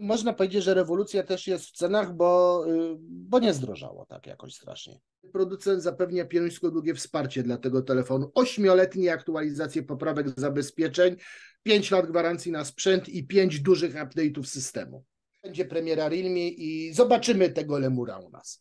Można powiedzieć, że rewolucja też jest w cenach, bo nie zdrożało tak jakoś strasznie. Producent zapewnia pionierskie długie wsparcie dla tego telefonu. 8-letnie aktualizacje poprawek zabezpieczeń, 5 lat gwarancji na sprzęt i 5 dużych update'ów systemu. Będzie premiera Realme i zobaczymy tego lemura u nas.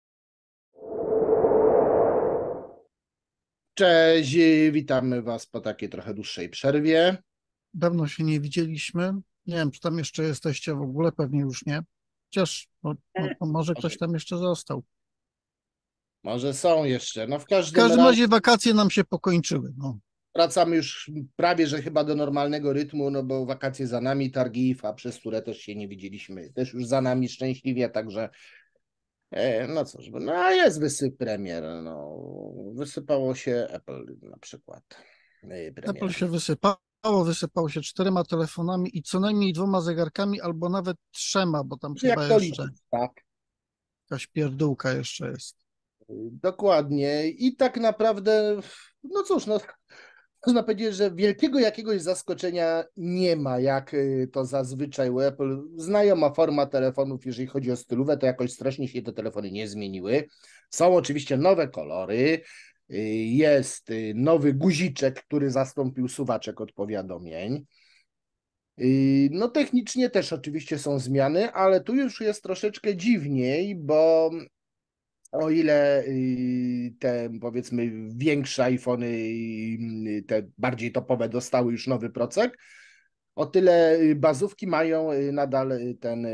Cześć, witamy Was po takiej trochę dłuższej przerwie. Dawno się nie widzieliśmy. Nie wiem, czy tam jeszcze jesteście w ogóle, pewnie już nie. Chociaż może ktoś tam jeszcze został. Może są jeszcze. No w W każdym każdym razie razie wakacje nam się pokończyły. No. wracamy już prawie, że chyba do normalnego rytmu, no bo wakacje za nami, targi IFA, przez które też się nie widzieliśmy, też już za nami szczęśliwie, także no cóż, no a jest wysyp premier, no wysypało się Apple na przykład, Apple premiera. się wysypało się 4 telefonami i co najmniej 2 zegarkami, albo nawet 3, bo tam Jak chyba to jeszcze liczyć, tak? jakaś pierdółka jeszcze jest. Dokładnie i tak naprawdę, no cóż, no można powiedzieć, że wielkiego jakiegoś zaskoczenia nie ma, jak to zazwyczaj u Apple. Znajoma forma telefonów, jeżeli chodzi o stylówę, to jakoś strasznie się te telefony nie zmieniły. Są oczywiście nowe kolory, jest nowy guziczek, który zastąpił suwaczek od powiadomień. No technicznie też oczywiście są zmiany, ale tu już jest troszeczkę dziwniej, bo o ile te, powiedzmy, większe iPhony, te bardziej topowe dostały już nowy procek, o tyle bazówki mają nadal ten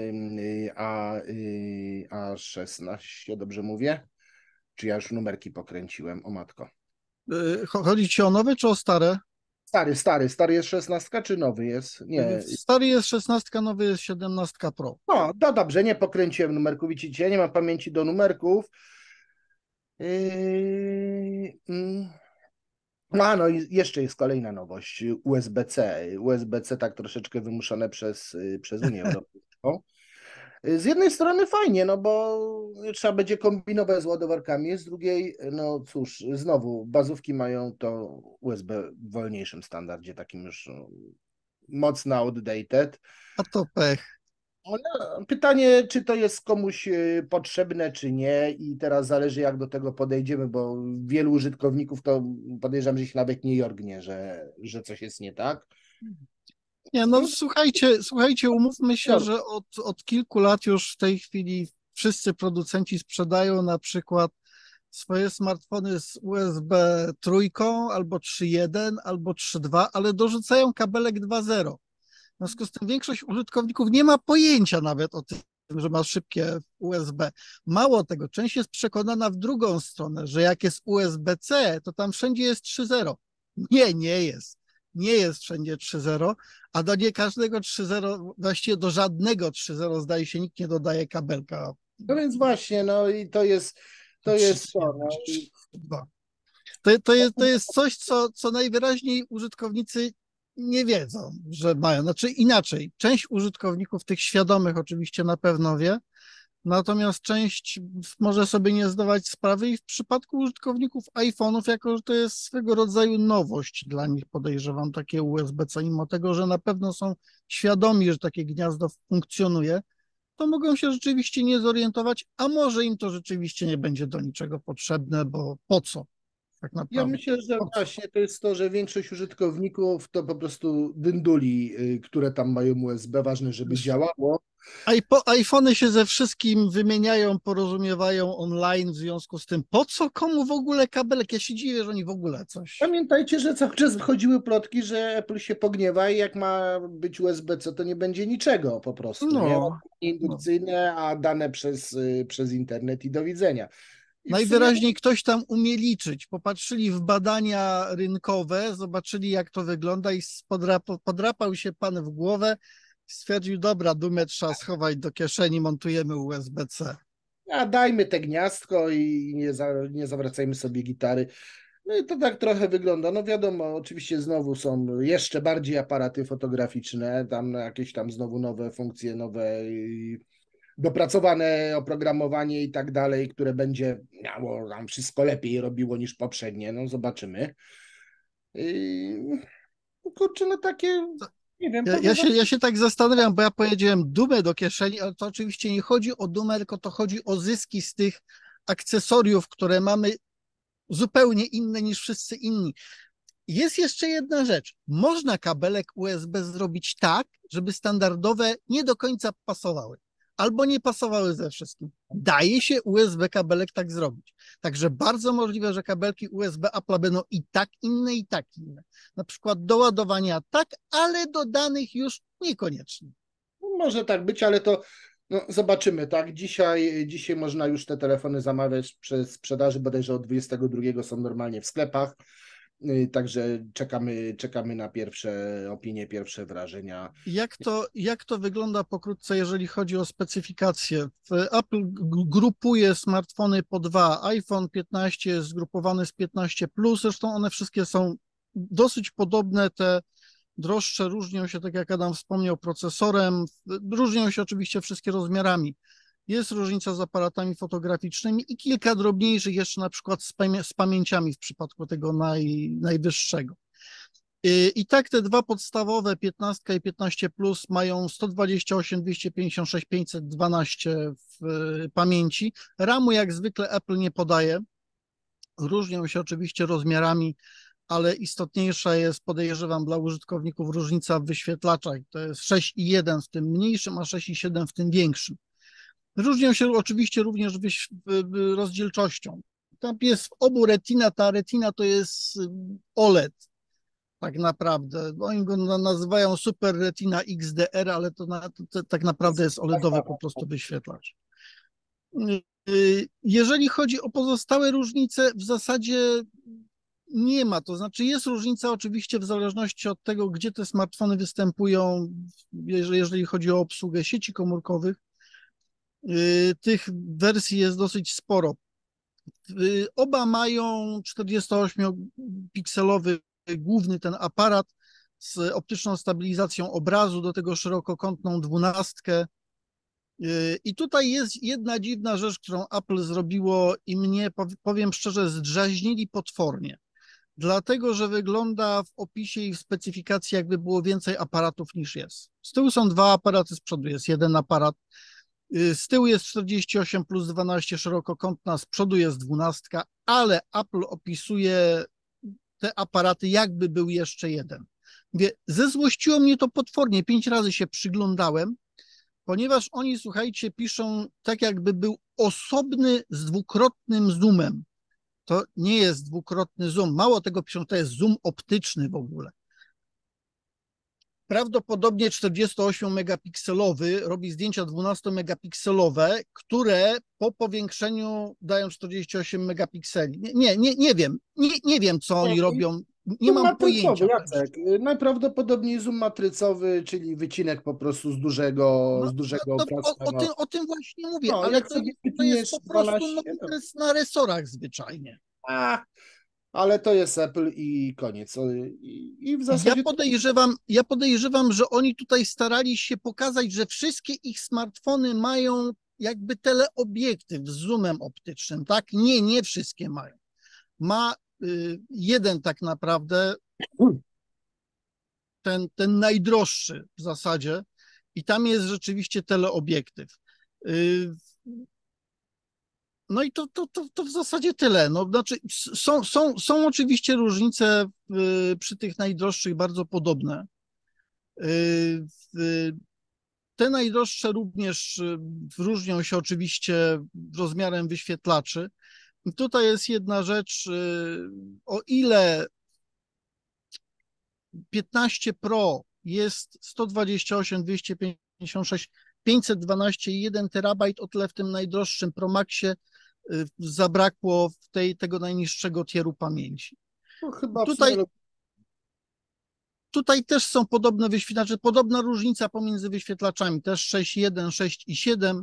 A16, dobrze mówię? Czy ja już numerki pokręciłem? O matko. Chodzi ci o nowe czy o stare? Stary jest 16 czy nowy jest? Nie. Stary jest 16, nowy jest 17 Pro. No, no dobrze, nie pokręciłem numerków. Widzicie, ja nie mam pamięci do numerków. Mm. No i jeszcze jest kolejna nowość, USB-C. USB-C tak troszeczkę wymuszone przez Unię Europejską. Z jednej strony fajnie, no bo trzeba będzie kombinować z ładowarkami, z drugiej, no cóż, znowu bazówki mają to USB w wolniejszym standardzie, takim już mocno outdated. A to pech. No, pytanie, czy to jest komuś potrzebne, czy nie, i teraz zależy, jak do tego podejdziemy, bo wielu użytkowników to podejrzewam, że się nawet nie jorgnie, że coś jest nie tak. Nie, no słuchajcie, umówmy się, że od kilku lat już w tej chwili wszyscy producenci sprzedają na przykład swoje smartfony z USB trójką, albo 3.1, albo 3.2, ale dorzucają kabelek 2.0. W związku z tym większość użytkowników nie ma pojęcia nawet o tym, że ma szybkie USB. Mało tego, część jest przekonana w drugą stronę, że jak jest USB-C, to tam wszędzie jest 3.0. Nie jest. Nie jest wszędzie 3.0, a do nie każdego 3.0, właściwie do żadnego 3.0 zdaje się nikt nie dodaje kabelka. No więc właśnie, no i to jest to. No. 3.2. To jest coś, co najwyraźniej użytkownicy nie wiedzą, że mają. Znaczy inaczej, część użytkowników, tych świadomych oczywiście na pewno wie, natomiast część może sobie nie zdawać sprawy i w przypadku użytkowników iPhone'ów, jako że to jest swego rodzaju nowość dla nich, podejrzewam, takie USB-C, mimo tego, że na pewno są świadomi, że takie gniazdo funkcjonuje, to mogą się rzeczywiście nie zorientować, a może im to rzeczywiście nie będzie do niczego potrzebne, bo po co? Tak Ja naprawdę. myślę, że właśnie to jest to, że większość użytkowników to po prostu dynduli, które tam mają USB, ważne, żeby działało. iPhony się ze wszystkim wymieniają, porozumiewają online, w związku z tym po co komu w ogóle kabelek? Ja się dziwię, że oni w ogóle coś. Pamiętajcie, że cały czas wychodziły plotki, że Apple się pogniewa i jak ma być USB-C, to nie będzie niczego po prostu, nie? No, no. Indukcyjne, a dane przez internet i do widzenia. I w sumie Najwyraźniej ktoś tam umie liczyć. Popatrzyli w badania rynkowe, zobaczyli jak to wygląda i podrapał się pan w głowę, stwierdził, dobra, dumę trzeba schować do kieszeni, montujemy USB-C. a dajmy te gniazdko i nie zawracajmy sobie gitary. No i to tak trochę wygląda. No wiadomo, oczywiście znowu są jeszcze bardziej aparaty fotograficzne, tam jakieś tam znowu nowe funkcje, nowe dopracowane oprogramowanie i tak dalej, które będzie miało nam wszystko lepiej robiło niż poprzednie. No zobaczymy. Kurczę, no takie Nie wiem, Ja się tak zastanawiam, bo ja powiedziałem dumę do kieszeni, ale to oczywiście nie chodzi o dumę, tylko to chodzi o zyski z tych akcesoriów, które mamy zupełnie inne niż wszyscy inni. Jest jeszcze jedna rzecz. Można kabelek USB zrobić tak, żeby standardowe nie do końca pasowały. Albo nie pasowały ze wszystkim. Daje się USB kabelek tak zrobić. Także bardzo możliwe, że kabelki USB Apple będą i tak inne, i tak inne. Na przykład do ładowania tak, ale do danych już niekoniecznie. No, może tak być, ale to no, zobaczymy, tak? Dzisiaj można już te telefony zamawiać przez sprzedaży, bodajże od 22 są normalnie w sklepach. Także czekamy na pierwsze opinie, pierwsze wrażenia. Jak to wygląda pokrótce, jeżeli chodzi o specyfikację? Apple grupuje smartfony po dwa. iPhone 15 jest zgrupowany z 15 Plus, zresztą one wszystkie są dosyć podobne. Te droższe różnią się, tak jak Adam wspomniał, procesorem, różnią się oczywiście wszystkie rozmiarami. Jest różnica z aparatami fotograficznymi i kilka drobniejszych jeszcze na przykład z pamięciami w przypadku tego najwyższego. I tak te dwa podstawowe, 15 i 15 Plus, mają 128, 256, 512 w pamięci. RAMu jak zwykle Apple nie podaje. Różnią się oczywiście rozmiarami, ale istotniejsza jest, podejrzewam, dla użytkowników różnica w wyświetlaczach. To jest 6,1 w tym mniejszym, a 6,7 w tym większym. Różnią się oczywiście również rozdzielczością. Tam jest w obu retina, ta retina to jest OLED tak naprawdę. Oni go nazywają Super Retina XDR, ale to tak naprawdę jest OLEDowy po prostu wyświetlacz. Jeżeli chodzi o pozostałe różnice, w zasadzie nie ma. To znaczy jest różnica oczywiście w zależności od tego, gdzie te smartfony występują, jeżeli chodzi o obsługę sieci komórkowych. Tych wersji jest dosyć sporo. Oba mają 48-pikselowy główny ten aparat z optyczną stabilizacją obrazu, do tego szerokokątną 12. I tutaj jest jedna dziwna rzecz, którą Apple zrobiło i mnie, powiem szczerze, zdraźnili potwornie. Dlatego, że wygląda w opisie i w specyfikacji, jakby było więcej aparatów niż jest. Z tyłu są dwa aparaty, z przodu jest jeden aparat. Z tyłu jest 48 plus 12 szerokokątna, z przodu jest 12, ale Apple opisuje te aparaty, jakby był jeszcze jeden. Mówię, zezłościło mnie to potwornie, 5 razy się przyglądałem, ponieważ oni, słuchajcie, piszą tak, jakby był osobny z dwukrotnym zoomem. To nie jest dwukrotny zoom. Mało tego piszą, to jest zoom optyczny w ogóle. Prawdopodobnie 48-megapikselowy robi zdjęcia 12-megapikselowe, które po powiększeniu dają 48 megapikseli. Nie wiem. Nie wiem, co oni robią. Nie Zoom mam matrycowy, pojęcia. Jacek. Najprawdopodobniej zoom matrycowy, czyli wycinek po prostu z dużego obrazka. No, O tym właśnie mówię, no ale jak sobie to jest wytniesz po prostu 12, no, na resorach zwyczajnie. a, ale to jest Apple i koniec. I w zasadzie Ja podejrzewam, że oni tutaj starali się pokazać, że wszystkie ich smartfony mają jakby teleobiektyw z zoomem optycznym, tak? Nie wszystkie mają. Ma jeden tak naprawdę, ten najdroższy w zasadzie i tam jest rzeczywiście teleobiektyw. No i to w zasadzie tyle. No, znaczy są oczywiście różnice przy tych najdroższych bardzo podobne. Te najdroższe również różnią się oczywiście rozmiarem wyświetlaczy. I tutaj jest jedna rzecz, o ile 15 Pro jest 128, 256, 512 i 1 terabajt, o tyle w tym najdroższym Pro Maxie zabrakło tego najniższego tieru pamięci. no, chyba w Tutaj, sumie tutaj też są podobne wyświetlacze, podobna różnica pomiędzy wyświetlaczami, też 6.1, 6.7.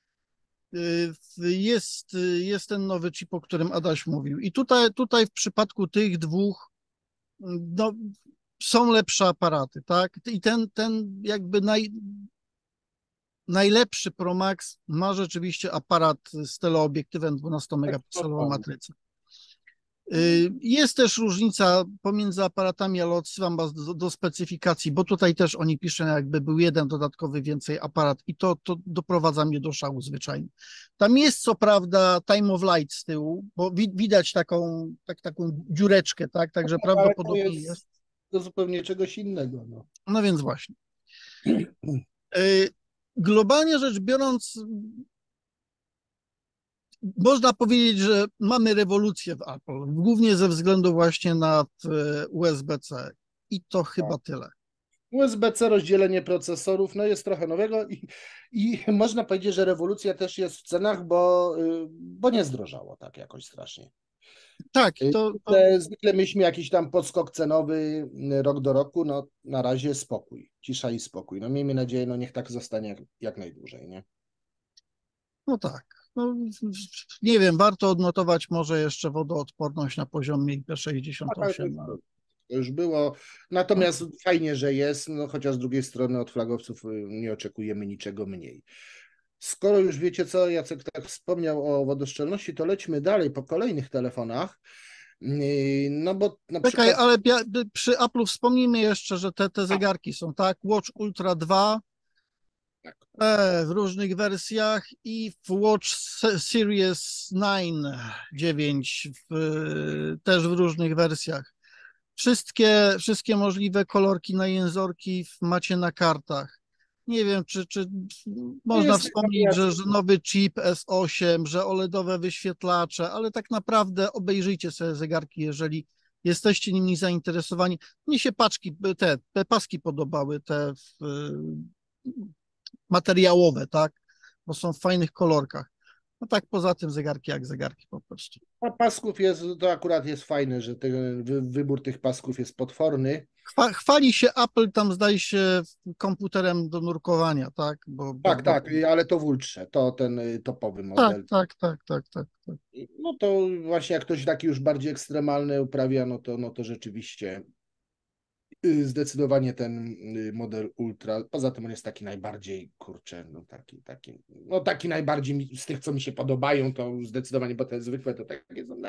Jest ten nowy chip, o którym Adaś mówił. I tutaj w przypadku tych dwóch no, są lepsze aparaty, tak? I ten jakby najlepszy Pro Max ma rzeczywiście aparat z teleobiektywem 12-megapikselową matrycą. Jest też różnica pomiędzy aparatami, ale odsyłam was do specyfikacji, bo tutaj też oni piszą, jakby był jeden dodatkowy więcej aparat i to doprowadza mnie do szału zwyczajnie. Tam jest co prawda time of light z tyłu, bo widać taką dziureczkę, tak? Także Ale prawdopodobnie jest. to zupełnie czegoś innego. No. No więc właśnie. Globalnie rzecz biorąc, można powiedzieć, że mamy rewolucję w Apple, głównie ze względu właśnie na USB-C i to chyba tyle. USB-C, rozdzielenie procesorów, no jest trochę nowego i można powiedzieć, że rewolucja też jest w cenach, bo nie zdrożało tak jakoś strasznie. Tak, Zwykle mieliśmy jakiś tam podskok cenowy rok do roku, no na razie spokój, cisza i spokój. No miejmy nadzieję, no niech tak zostanie jak najdłużej, nie? No tak. No, nie wiem, warto odnotować może jeszcze wodoodporność na poziomie IP68. To już było. Natomiast fajnie, że jest, no chociaż z drugiej strony od flagowców nie oczekujemy niczego mniej. Skoro już wiecie co, Jacek tak wspomniał o wodoszczelności, to lećmy dalej po kolejnych telefonach. No bo na Czekaj, przykład... ale przy Apple'u wspomnijmy jeszcze, że te zegarki są, tak? Watch Ultra 2 w różnych wersjach i w Watch Series 9 też w różnych wersjach. Wszystkie możliwe kolorki na jęzorki macie na kartach. Nie wiem, czy można wspomnieć, że nowy chip S8, że OLEDowe wyświetlacze, ale tak naprawdę obejrzyjcie sobie zegarki, jeżeli jesteście nimi zainteresowani. Mnie się te paski podobały, te materiałowe, tak? Bo są w fajnych kolorkach. No tak, poza tym zegarki jak zegarki po prostu. A pasków jest, to akurat jest fajne, że wybór tych pasków jest potworny. Chwali się Apple tam, zdaje się, komputerem do nurkowania, tak? Tak, ale to w Ultrze, to ten topowy model. Tak. No to właśnie jak ktoś taki już bardziej ekstremalny uprawia, no to rzeczywiście zdecydowanie ten model Ultra. Poza tym on jest taki najbardziej, kurczę, taki najbardziej z tych, co mi się podobają, to zdecydowanie, bo te zwykłe to takie są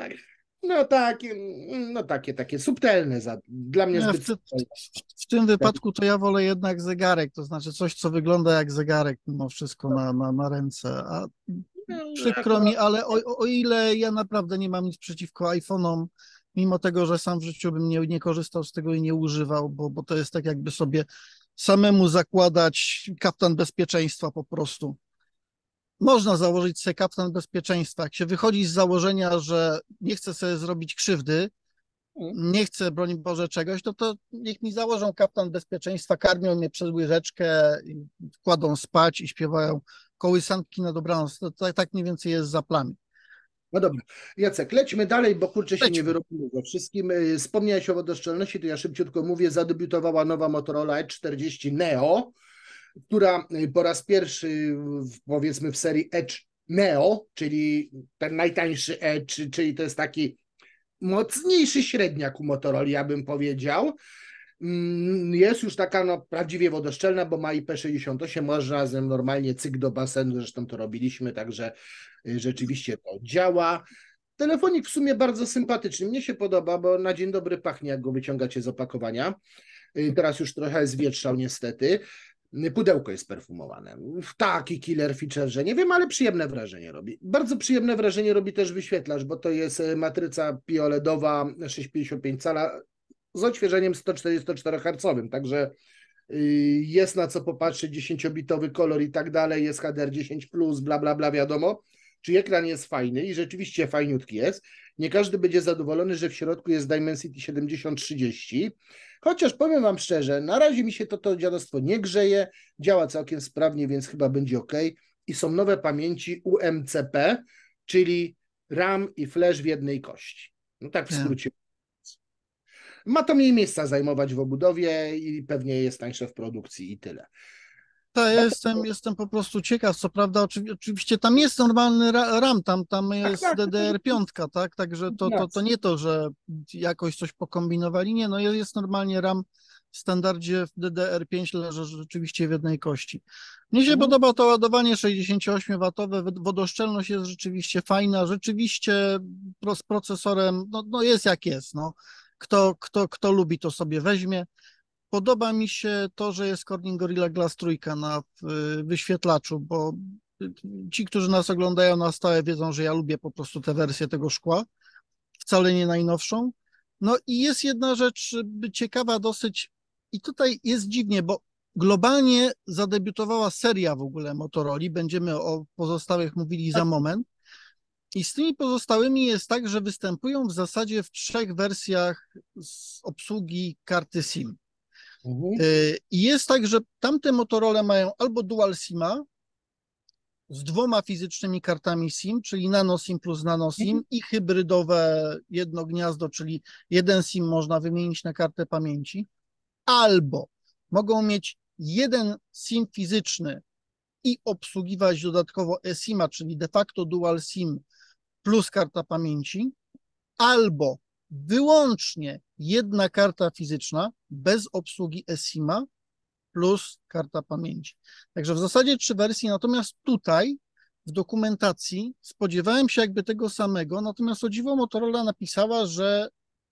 takie subtelne, dla mnie zbyt w tym wypadku to ja wolę jednak zegarek, to znaczy coś, co wygląda jak zegarek mimo wszystko na ręce, a przykro mi, ale o ile ja naprawdę nie mam nic przeciwko iPhone'om, mimo tego, że sam w życiu bym nie korzystał z tego i nie używał, bo to jest tak jakby sobie samemu zakładać kaftan bezpieczeństwa po prostu. Można założyć sobie kaftan bezpieczeństwa. Jak się wychodzi z założenia, że nie chcę sobie zrobić krzywdy, nie chcę, broń Boże, czegoś, to niech mi założą kaftan bezpieczeństwa, karmią mnie przez łyżeczkę, kładą spać i śpiewają kołysanki na dobranoc. To tak mniej więcej jest za plany. No dobra, Jacek, lećmy dalej, bo kurczę się nie wyrobimy ze wszystkim. Wspomniałeś o wodoszczelności, to ja szybciutko mówię, zadebiutowała nowa Motorola Edge 40 Neo, która po raz pierwszy powiedzmy w serii Edge Neo, czyli ten najtańszy Edge, czyli to jest taki mocniejszy średniak u Motorola, ja bym powiedział. Jest już taka prawdziwie wodoszczelna, bo ma IP68, można z nią normalnie cyk do basenu, zresztą to robiliśmy, także rzeczywiście to działa. Telefonik w sumie bardzo sympatyczny, mnie się podoba, bo na dzień dobry pachnie, jak go wyciągacie z opakowania. Teraz już trochę zwietrzał niestety. Pudełko jest perfumowane. Taki killer feature, że nie wiem, ale przyjemne wrażenie robi. Bardzo przyjemne wrażenie robi też wyświetlacz, bo to jest matryca PIOLEDowa 6,55 cala z odświeżeniem 144 Hz, także jest na co popatrzeć, 10-bitowy kolor i tak dalej, jest HDR10+, bla, bla, bla, wiadomo. Czy ekran jest fajny i rzeczywiście fajniutki jest. Nie każdy będzie zadowolony, że w środku jest Dimensity 7030, chociaż powiem wam szczerze, na razie mi się to dziadostwo nie grzeje, działa całkiem sprawnie, więc chyba będzie ok. I są nowe pamięci UMCP, czyli RAM i flash w jednej kości. No tak w skrócie. Ma to mniej miejsca zajmować w obudowie i pewnie jest tańsze w produkcji i tyle. Tak, jestem po prostu ciekaw, co prawda oczywiście tam jest normalny RAM, tam jest DDR5, tak, także to nie to, że jakoś coś pokombinowali, nie, no jest normalnie RAM w standardzie w DDR5 leży rzeczywiście w jednej kości. Mnie się Mhm. podoba to ładowanie 68W, wodoszczelność jest rzeczywiście fajna, rzeczywiście z procesorem, no jest jak jest, no. Kto lubi, to sobie weźmie. Podoba mi się to, że jest Corning Gorilla Glass 3 na wyświetlaczu, bo ci, którzy nas oglądają na stałe, wiedzą, że ja lubię po prostu tę wersję tego szkła, wcale nie najnowszą. No i jest jedna rzecz ciekawa dosyć, i tutaj jest dziwnie, bo globalnie zadebiutowała seria w ogóle Motorola, będziemy o pozostałych mówili za Tak. moment. I z tymi pozostałymi jest tak, że występują w zasadzie w 3 wersjach z obsługi karty SIM. Mhm. I jest tak, że tamte Motorola mają albo dual SIM-a z 2 fizycznymi kartami SIM, czyli nano SIM plus nano SIM i hybrydowe jedno gniazdo, czyli jeden SIM można wymienić na kartę pamięci, albo mogą mieć jeden SIM fizyczny i obsługiwać dodatkowo eSIM-a, czyli de facto dual SIM plus karta pamięci, albo wyłącznie jedna karta fizyczna bez obsługi eSIM-a plus karta pamięci. Także w zasadzie 3 wersje, natomiast tutaj w dokumentacji spodziewałem się jakby tego samego, natomiast o dziwo Motorola napisała, że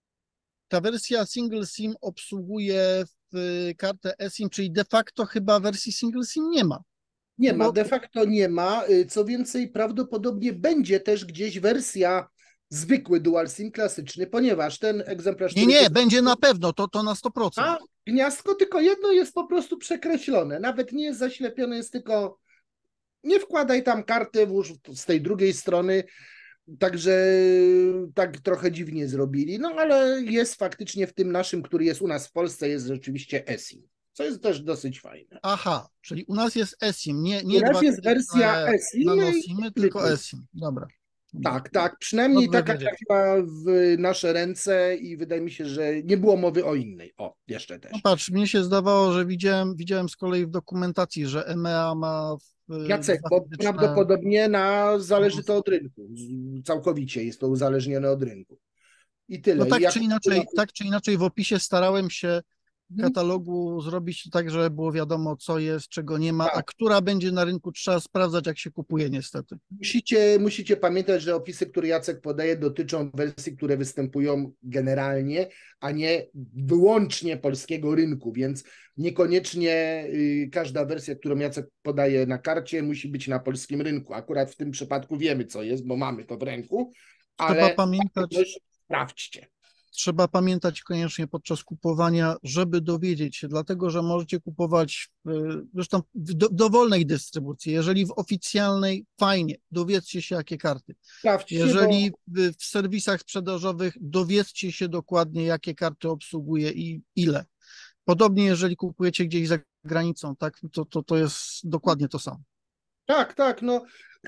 ta wersja single SIM obsługuje w kartę eSIM, czyli de facto chyba wersji single SIM nie ma. Nie No ma, bo de facto nie ma. Co więcej, prawdopodobnie będzie też gdzieś wersja zwykły Dual SIM klasyczny, ponieważ ten egzemplarz, który nie, będzie na pewno, to na 100%. ma gniazdko, tylko jedno jest po prostu przekreślone. Nawet nie jest zaślepione, jest tylko nie wkładaj tam karty, włóż z tej drugiej strony. Także tak trochę dziwnie zrobili, no ale jest faktycznie w tym naszym, który jest u nas w Polsce, jest rzeczywiście eSIM, co jest też dosyć fajne. Aha, czyli u nas jest eSIM, U nie nas 2 jest wersja fizyczne eSIM i nanosimy, tylko zwykły. eSIM. Dobra. Dobra. Tak, tak, No przynajmniej dobrze taka wiedzieć. trafiła w nasze ręce i wydaje mi się, że nie było mowy o innej. O, jeszcze No też. patrz, mnie się zdawało, że widziałem z kolei w dokumentacji, że EMEA ma Jacek, 2 bo fizyczne prawdopodobnie zależy to nanosy. od rynku. Całkowicie jest to uzależnione od rynku. I No tyle. I jak tak czy inaczej w opisie starałem się w Mhm. katalogu zrobić to tak, żeby było wiadomo, co jest, czego nie ma, a Tak. która będzie na rynku, trzeba sprawdzać, jak się kupuje niestety. Musicie pamiętać, że opisy, które Jacek podaje, dotyczą wersji, które występują generalnie, a nie wyłącznie polskiego rynku, więc niekoniecznie każda wersja, którą Jacek podaje na karcie, musi być na polskim rynku. Akurat w tym przypadku wiemy, co jest, bo mamy to w ręku, Trzeba ale pamiętać, sprawdźcie. Trzeba pamiętać koniecznie podczas kupowania, żeby dowiedzieć się, dlatego że możecie kupować zresztą w dowolnej dystrybucji. Jeżeli w oficjalnej, fajnie, dowiedzcie się, jakie karty. Sprawdźcie, bo Jeżeli w serwisach sprzedażowych, dowiedzcie się dokładnie, jakie karty obsługuje i ile. Podobnie, jeżeli kupujecie gdzieś za granicą, tak, to jest dokładnie to samo. tak, tak, no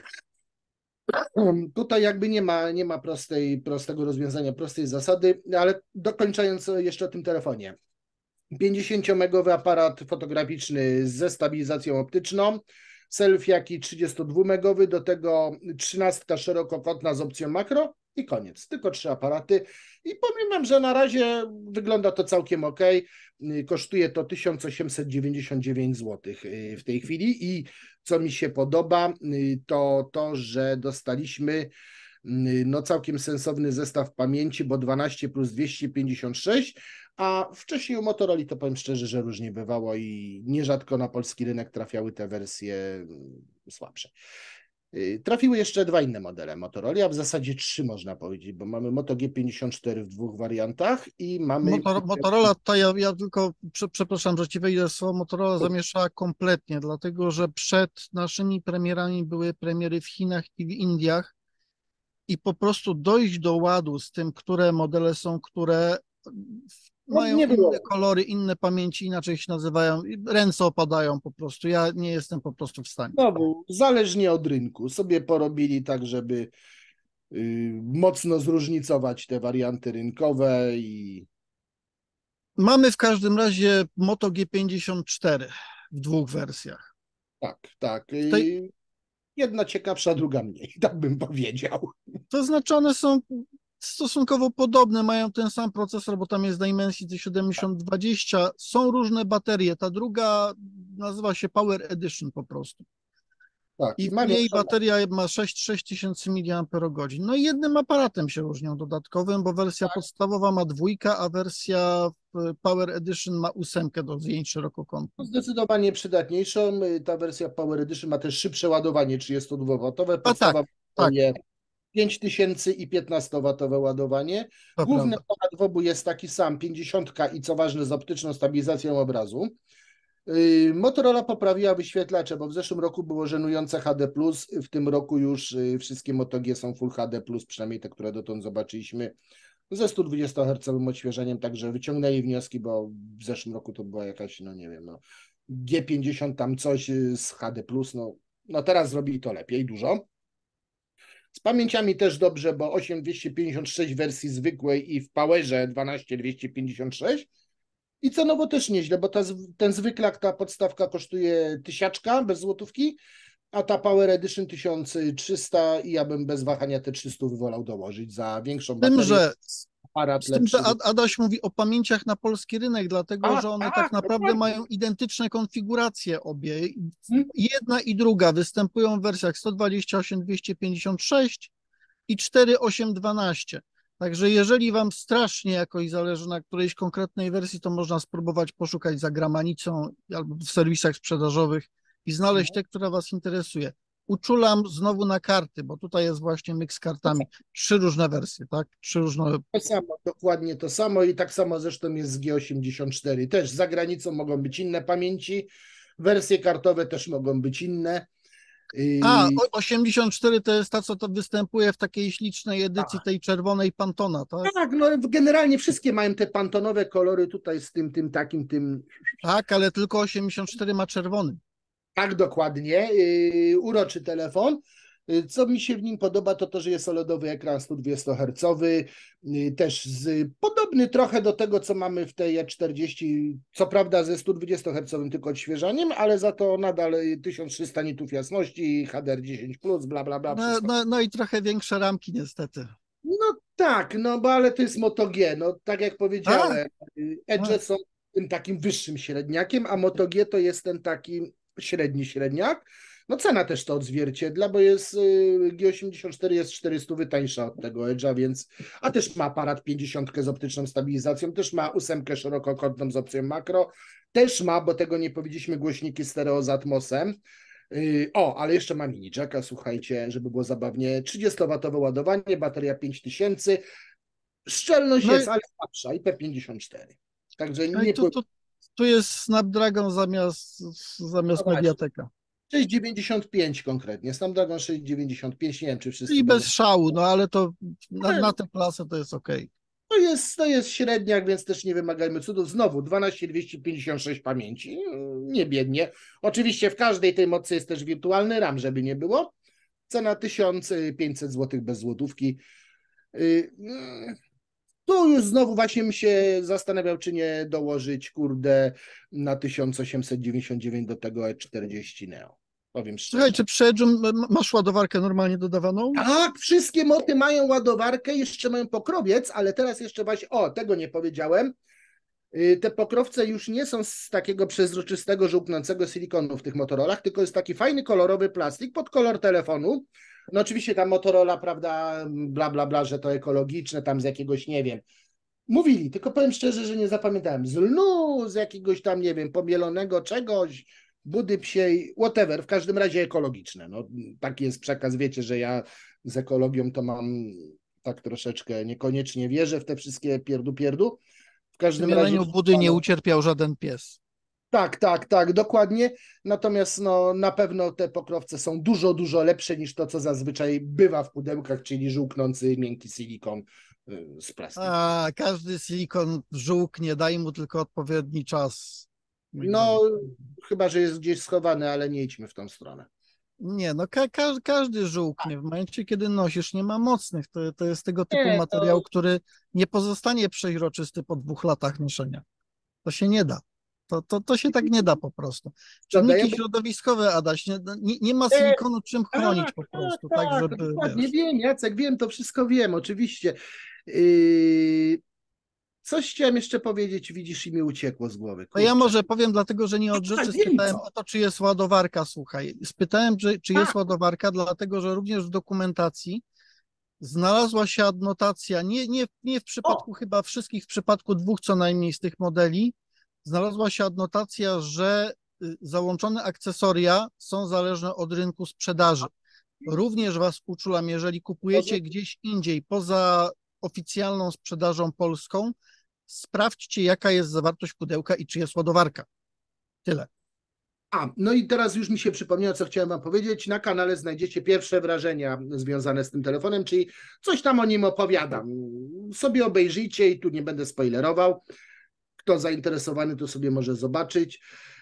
tutaj jakby nie ma prostego rozwiązania, prostej zasady, ale dokończając jeszcze o tym telefonie. 50-megowy aparat fotograficzny ze stabilizacją optyczną, selfiaki 32-megowy, do tego 13 szerokokątna z opcją makro i koniec. Tylko 3 aparaty i powiem wam, że na razie wygląda to całkiem ok. Kosztuje to 1899 zł w tej chwili i co mi się podoba, to, że dostaliśmy no całkiem sensowny zestaw pamięci, bo 12 plus 256, a wcześniej u Motorola to powiem szczerze, że różnie bywało i nierzadko na polski rynek trafiały te wersje słabsze. Trafiły jeszcze 2 inne modele Motorola, a w zasadzie 3 można powiedzieć, bo mamy Moto G54 w 2 wariantach i mamy... Motorola, to ja tylko, przepraszam, że ci wejdę w słowo, Motorola zamieszała kompletnie, dlatego że przed naszymi premierami były premiery w Chinach i w Indiach i po prostu dojść do ładu z tym, które modele są, które No, mają nie inne było. kolory, inne pamięci, inaczej się nazywają, ręce opadają po prostu, ja nie jestem po prostu w stanie. Znowu, zależnie od rynku, sobie porobili tak, żeby mocno zróżnicować te warianty rynkowe i Mamy w każdym razie Moto G54 w 2 wersjach. tak, tak. W tej, Jedna ciekawsza, druga mniej, tak bym powiedział. to znaczy one są stosunkowo podobne, mają ten sam procesor, bo tam jest Dimensity 7020. Są różne baterie. Ta druga nazywa się Power Edition po prostu. Tak, I i w mam niej jeszcze bateria ma 6000 mAh. No i jednym aparatem się różnią dodatkowym, bo wersja podstawowa ma 2, a wersja Power Edition ma 8 do zdjęć szerokokątnych. zdecydowanie przydatniejszą. Ta wersja Power Edition ma też szybsze ładowanie 32W. A tak, Podstawa tak, daje 5000 i 15W ładowanie. to Główny prawda. aparat w obu jest taki sam, 50 i co ważne z optyczną stabilizacją obrazu. Motorola poprawiła wyświetlacze, bo w zeszłym roku było żenujące HD+, w tym roku już wszystkie Moto G są Full HD+, przynajmniej te, które dotąd zobaczyliśmy, ze 120 Hz odświeżaniem, także wyciągnęli wnioski, bo w zeszłym roku to była jakaś, no nie wiem, no G50 tam coś z HD+, no teraz zrobili to lepiej, dużo. Z pamięciami też dobrze, bo 8256 w wersji zwykłej i w Powerze 12256. I cenowo też nieźle, bo ten zwyklak, ta podstawka kosztuje 1000 bez złotówki, a ta Power Edition 1300 i ja bym bez wahania te 300 wolał dołożyć za większą Z tym, baterię, że, aparat z tym, że lepszy. Adaś mówi o pamięciach na polski rynek, dlatego że one tak naprawdę dokładnie. mają identyczne konfiguracje obie. Hmm? Jedna i druga występują w wersjach 128, 256 i 4812. Także jeżeli wam strasznie jakoś zależy na którejś konkretnej wersji, to można spróbować poszukać za gramanicą albo w serwisach sprzedażowych i znaleźć te, która was interesuje. Uczulam znowu na karty, bo tutaj jest właśnie myk z kartami. 3 różne wersje, tak? 3 różne. To samo, dokładnie to samo i tak samo zresztą jest z G84. Też za granicą mogą być inne pamięci, wersje kartowe też mogą być inne. A, 84 to jest ta, co to występuje w takiej ślicznej edycji tej czerwonej Pantona, tak? Tak, no generalnie wszystkie mają te pantonowe kolory tutaj z tym takim, tym. Tak, ale tylko 84 ma czerwony. Tak, dokładnie. Uroczy telefon. Co mi się w nim podoba, to że jest OLEDowy ekran 120 Hz, też podobny trochę do tego, co mamy w tej E40, co prawda ze 120 Hz tylko odświeżaniem, ale za to nadal 1300 nitów jasności, HDR10+, bla, bla, bla, wszystko. No i trochę większe ramki niestety. No tak, no bo ale to jest Moto G, no tak jak powiedziałem, Edge są tym takim wyższym średniakiem, a Moto G to jest ten taki średni średniak. No cena też to odzwierciedla, bo jest G84 jest 400 tańsza od tego Edge'a, więc, a też ma aparat 50 z optyczną stabilizacją, też ma 8 szerokokątną z opcją makro, też ma, bo tego nie powiedzieliśmy, głośniki stereo z Atmosem. Ale jeszcze ma mini jacka, słuchajcie, żeby było zabawnie. 30W ładowanie, bateria 5000. Szczelność No jest, ale słabsza, IP54. Także i nie tu jest Snapdragon zamiast Mediateka. 695 konkretnie. Snapdragon 695, nie wiem, czy wszyscy I będą. bez szału, no ale to na tę klasę to jest ok. To jest średniak, więc też nie wymagajmy cudów. Znowu 12256 pamięci, nie biednie. Oczywiście w każdej tej mocy jest też wirtualny RAM, żeby nie było. Cena 1500 zł bez złotówki. Tu już znowu właśnie bym się zastanawiał, czy nie dołożyć, kurde, na 1899 do tego E40 Neo. Powiem Słuchaj, szczerze. czy przy Edge'u masz ładowarkę normalnie dodawaną? Tak, wszystkie moty mają ładowarkę, jeszcze mają pokrowiec, ale teraz jeszcze właśnie, tego nie powiedziałem. Te pokrowce już nie są z takiego przezroczystego, żółknącego silikonu w tych Motorolach, tylko jest taki fajny, kolorowy plastik pod kolor telefonu. No oczywiście ta Motorola, prawda, bla, bla, bla, że to ekologiczne, tam z jakiegoś, nie wiem, mówili, tylko powiem szczerze, że nie zapamiętałem. Z lnu, z jakiegoś tam, nie wiem, pomielonego czegoś, budy psiej, whatever, w każdym razie ekologiczne. No, taki jest przekaz, wiecie, że ja z ekologią to mam tak troszeczkę, niekoniecznie wierzę w te wszystkie pierdu. W Przy każdym razie. mieleniu budy nie ucierpiał żaden pies. Tak, dokładnie. Natomiast no, na pewno te pokrowce są dużo, dużo lepsze niż to, co zazwyczaj bywa w pudełkach, czyli żółknący miękki silikon z plastiku. A, każdy silikon żółknie, daj mu tylko odpowiedni czas. No, chyba że jest gdzieś schowany, ale nie idźmy w tą stronę. Nie, no każdy żółknie. W momencie, kiedy nosisz, nie ma mocnych. To jest tego typu Nie, materiał, który nie pozostanie przeźroczysty po 2 latach noszenia. To się nie da. To się tak nie da po prostu. Czynniki środowiskowe, Adaś, nie ma silikonu czym chronić po prostu, tak żeby, dokładnie, wiesz. wiem, Jacek, wiem, to wszystko wiem, oczywiście. Coś chciałem jeszcze powiedzieć, widzisz, i mi uciekło z głowy. No ja może powiem, dlatego że nie od rzeczy spytałem o to, czy jest ładowarka, słuchaj. Spytałem, czy jest ładowarka, dlatego że również w dokumentacji znalazła się adnotacja, nie w przypadku chyba wszystkich, w przypadku 2 co najmniej z tych modeli, znalazła się adnotacja, że załączone akcesoria są zależne od rynku sprzedaży. Również Was uczulam, jeżeli kupujecie gdzieś indziej, poza oficjalną sprzedażą polską, sprawdźcie, jaka jest zawartość pudełka i czy jest ładowarka. Tyle. No i teraz już mi się przypomniało, co chciałem wam powiedzieć. Na kanale znajdziecie pierwsze wrażenia związane z tym telefonem, czyli coś tam o nim opowiadam. Sobie obejrzyjcie i tu nie będę spoilerował. Kto zainteresowany, to sobie może zobaczyć.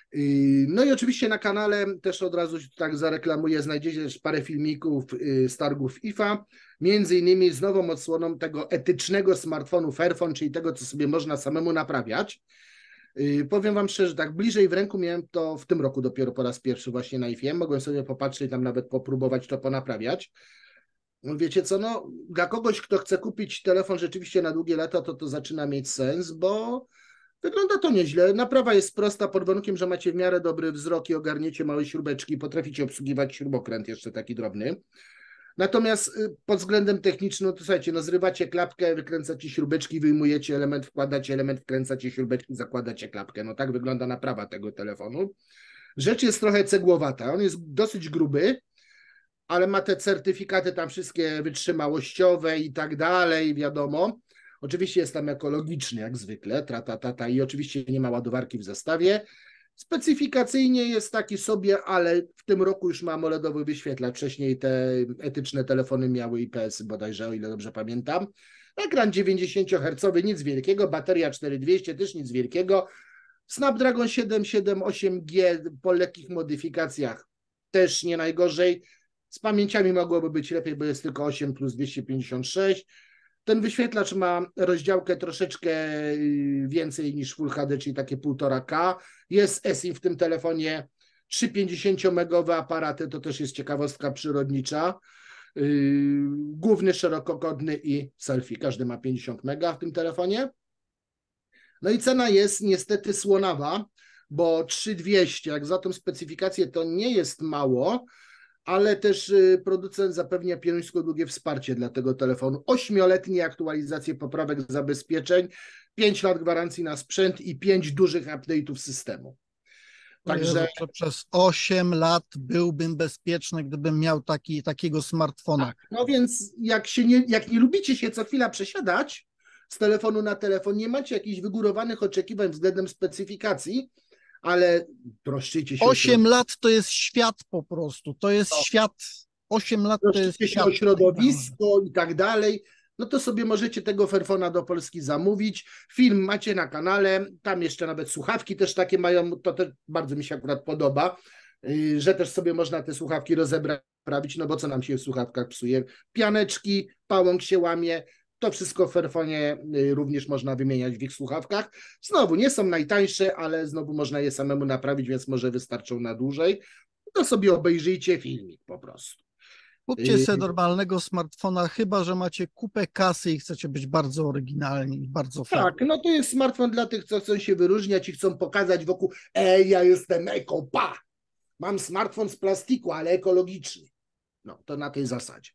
No i oczywiście na kanale też od razu tak zareklamuję, znajdziecie też parę filmików z targów IFA, między innymi z nową odsłoną tego etycznego smartfonu Fairphone, czyli tego, co sobie można samemu naprawiać. Powiem wam szczerze, tak bliżej w ręku miałem to w tym roku dopiero po raz pierwszy właśnie na IFA. Mogłem sobie popatrzeć, tam nawet popróbować to ponaprawiać. Wiecie co, no dla kogoś, kto chce kupić telefon rzeczywiście na długie lata, to zaczyna mieć sens, bo wygląda to nieźle. Naprawa jest prosta pod warunkiem, że macie w miarę dobry wzrok i ogarniecie małe śrubeczki, potraficie obsługiwać śrubokręt jeszcze taki drobny. Natomiast pod względem technicznym, to słuchajcie, no zrywacie klapkę, wykręcacie śrubeczki, wyjmujecie element, wkładacie element, wkręcacie śrubeczki, zakładacie klapkę. No tak wygląda naprawa tego telefonu. Rzecz jest trochę cegłowata. On jest dosyć gruby, ale ma te certyfikaty tam wszystkie wytrzymałościowe i tak dalej, wiadomo. Oczywiście jest tam ekologiczny, jak zwykle, i oczywiście nie ma ładowarki w zestawie. Specyfikacyjnie jest taki sobie, ale w tym roku już ma AMOLEDowy wyświetlacz. Wcześniej te etyczne telefony miały IPS-y bodajże, o ile dobrze pamiętam. Ekran 90 Hz, nic wielkiego, bateria 4200, też nic wielkiego. Snapdragon 778G po lekkich modyfikacjach też nie najgorzej. Z pamięciami mogłoby być lepiej, bo jest tylko 8 plus 256. Ten wyświetlacz ma rozdziałkę troszeczkę więcej niż Full HD, czyli takie 1,5K. Jest eSIM w tym telefonie, 350-megowe aparaty, to też jest ciekawostka przyrodnicza. Główny szerokokątny i selfie, każdy ma 50 mega w tym telefonie. No i cena jest niestety słonawa, bo 3200, jak za tą specyfikację to nie jest mało, ale też producent zapewnia pionierskie długie wsparcie dla tego telefonu. 8-letnie aktualizacje poprawek zabezpieczeń, 5 lat gwarancji na sprzęt i 5 dużych update'ów systemu. Także przez 8 lat byłbym bezpieczny, gdybym miał takiego smartfona. Tak, no więc jak nie lubicie się co chwila przesiadać z telefonu na telefon, nie macie jakichś wygórowanych oczekiwań względem specyfikacji, ale troszczycie się 8 lat to jest świat po prostu, to jest świat. 8 lat to jest się świat. o środowisko i tak dalej, no to sobie możecie tego Fairphona do Polski zamówić. Film macie na kanale, tam jeszcze nawet słuchawki też takie mają, to też bardzo mi się akurat podoba, że też sobie można te słuchawki rozebrać, prawić, no bo co nam się w słuchawkach psuje? Pianeczki, pałąk się łamie, to wszystko w Fairphonie również można wymieniać w ich słuchawkach. Znowu, nie są najtańsze, ale znowu można je samemu naprawić, więc może wystarczą na dłużej. To sobie obejrzyjcie filmik po prostu. Kupcie sobie normalnego smartfona, chyba że macie kupę kasy i chcecie być bardzo oryginalni i bardzo fajni. Tak, no to jest smartfon dla tych, co chcą się wyróżniać i chcą pokazać wokół, ja jestem eko, mam smartfon z plastiku, ale ekologiczny. No, to na tej zasadzie.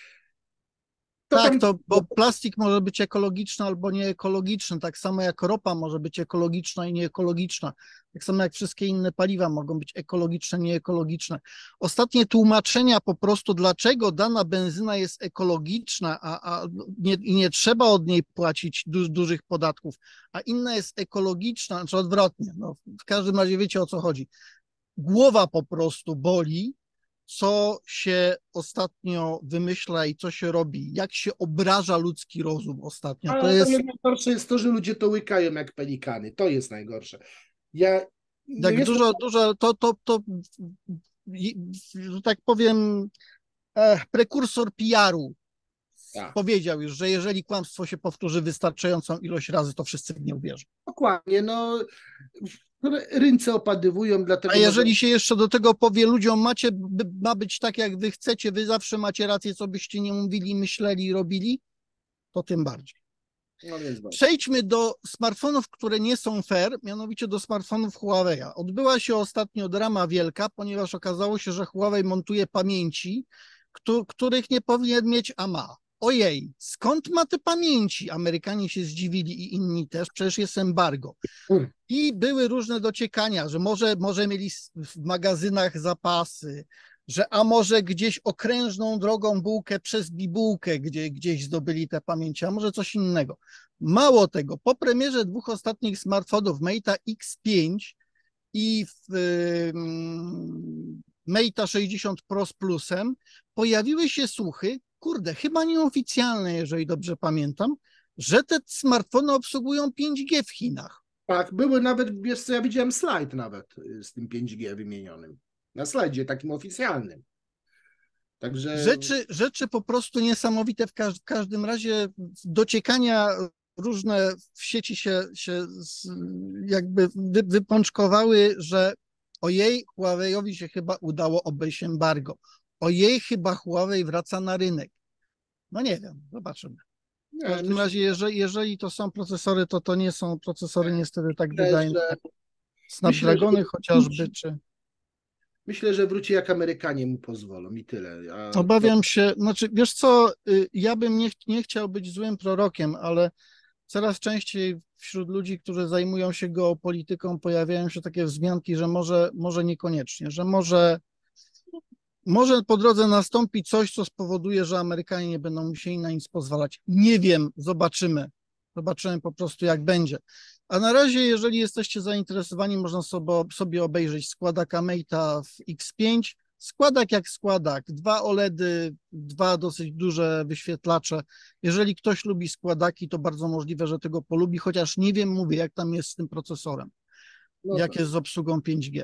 Bo plastik może być ekologiczny albo nieekologiczny, tak samo jak ropa może być ekologiczna i nieekologiczna, tak samo jak wszystkie inne paliwa mogą być ekologiczne, nieekologiczne. Ostatnie tłumaczenia po prostu, dlaczego dana benzyna jest ekologiczna, i nie trzeba od niej płacić dużych podatków, a inna jest ekologiczna, czy odwrotnie. No, w każdym razie wiecie, o co chodzi. Głowa po prostu boli, co się ostatnio wymyśla i co się robi, jak się obraża ludzki rozum ostatnio. Ale najgorsze jest to, że ludzie to łykają jak pelikany. To jest najgorsze. Że tak powiem, prekursor PR-u powiedział już, że jeżeli kłamstwo się powtórzy wystarczającą ilość razy, to wszyscy w nie uwierzą. Dokładnie, no rynce opadywują, dlatego A jeżeli się jeszcze do tego powie ludziom, ma być tak, jak wy chcecie, wy zawsze macie rację, co byście nie mówili, myśleli i robili, to tym bardziej. No więc właśnie. Przejdźmy do smartfonów, które nie są fair, mianowicie do smartfonów Huawei'a. Odbyła się ostatnio drama wielka, ponieważ okazało się, że Huawei montuje pamięci, których nie powinien mieć, a ma. Ojej, skąd ma te pamięci? Amerykanie się zdziwili i inni też, przecież jest embargo. I były różne dociekania, że może mieli w magazynach zapasy, a może gdzieś okrężną drogą bułkę przez bibułkę, gdzieś zdobyli te pamięci, a może coś innego. Mało tego, po premierze 2 ostatnich smartfonów, Mate'a X5 i Mate'a 60 Pro z Plusem, pojawiły się słuchy, kurde, chyba nieoficjalne, jeżeli dobrze pamiętam, że te smartfony obsługują 5G w Chinach. Tak, były nawet, wiesz co, ja widziałem slajd nawet z tym 5G wymienionym. Na slajdzie takim oficjalnym. Także... Rzeczy po prostu niesamowite. W każdym razie dociekania różne w sieci się jakby wypączkowały, że ojej, Huawei'owi się chyba udało obejść embargo. Ojej, chyba Huawei wraca na rynek. No nie wiem, zobaczymy. W każdym razie, jeżeli to są procesory, to nie są procesory niestety tak wydajne. Snapdragony chociażby, czy... Myślę, że wróci jak Amerykanie mu pozwolą i tyle. Obawiam się, znaczy wiesz co, ja bym nie chciał być złym prorokiem, ale coraz częściej wśród ludzi, którzy zajmują się geopolityką, pojawiają się takie wzmianki, że może niekoniecznie, że może po drodze nastąpi coś, co spowoduje, że Amerykanie nie będą musieli na nic pozwalać. Nie wiem, zobaczymy. Zobaczymy po prostu, jak będzie. A na razie, jeżeli jesteście zainteresowani, można sobie obejrzeć składaka Mate'a w X5. Składak jak składak. 2 OLEDy, 2 dosyć duże wyświetlacze. Jeżeli ktoś lubi składaki, to bardzo możliwe, że tego polubi, chociaż nie wiem, mówię, jak tam jest z tym procesorem. No jak jest z obsługą 5G.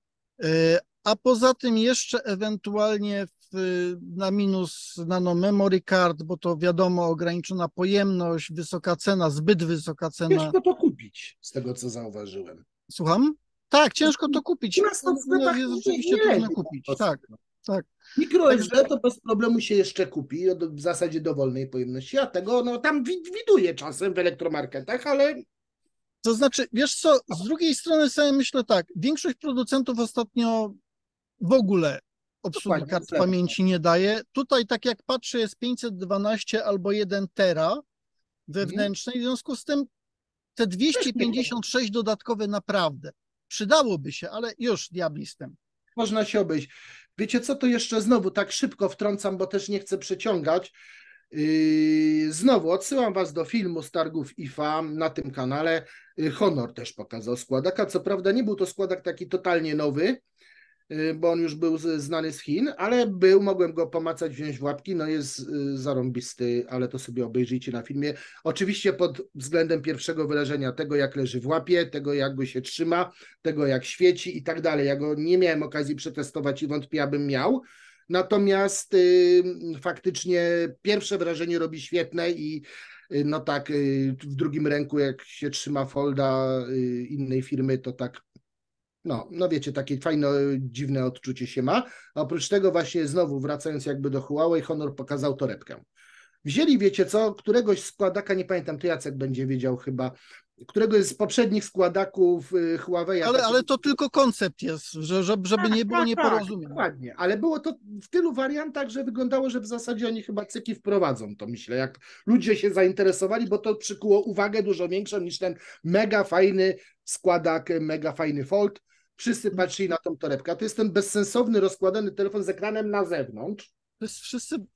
A poza tym jeszcze ewentualnie na minus nano memory card, bo to wiadomo, ograniczona pojemność, wysoka cena, zbyt wysoka cena. Ciężko to kupić, z tego co zauważyłem. Słucham? Tak, ciężko to kupić. Jest rzeczywiście trudno kupić. Tak. Micro SD to bez problemu się jeszcze kupi, w zasadzie dowolnej pojemności, a tego no tam widuję czasem w elektromarketach, ale... To znaczy, wiesz co, z drugiej strony sobie myślę tak, większość producentów ostatnio w ogóle obsługi kart pamięci nie daje. Tutaj, tak jak patrzę, jest 512 albo 1 tera wewnętrznej, w związku z tym te 256 dodatkowe naprawdę przydałoby się, ale już diablistem. Można się obejść. Wiecie co, to jeszcze znowu tak szybko wtrącam, bo też nie chcę przeciągać. Znowu odsyłam was do filmu z targów IFA na tym kanale. Honor też pokazał składaka. Co prawda nie był to składak taki totalnie nowy, bo on już był znany z Chin, ale mogłem go pomacać, wziąć w łapki, no jest zarąbisty, ale to sobie obejrzyjcie na filmie. Oczywiście pod względem pierwszego wyrażenia tego, jak leży w łapie, tego, jak go się trzyma, tego, jak świeci i tak dalej. Ja go nie miałem okazji przetestować i wątpię, abym miał. Natomiast faktycznie pierwsze wrażenie robi świetne i no tak, w drugim ręku, jak się trzyma folda innej firmy, to tak no wiecie, takie fajne, dziwne odczucie się ma. A oprócz tego właśnie znowu wracając jakby do Huawei, Honor pokazał torebkę. Wzięli, wiecie co, któregoś składaka, nie pamiętam, to Jacek będzie wiedział chyba, któregoś z poprzednich składaków Huawei. Ale to tylko koncept jest, żeby nie było nieporozumień. Dokładnie, ale było to w tylu wariantach, że wyglądało, że w zasadzie oni chyba cyki wprowadzą to, myślę, jak ludzie się zainteresowali, bo to przykuło uwagę dużo większą niż ten mega fajny składak, mega fajny Fold. Wszyscy patrzyli na tą torebkę. To jest ten bezsensowny, rozkładany telefon z ekranem na zewnątrz. To jest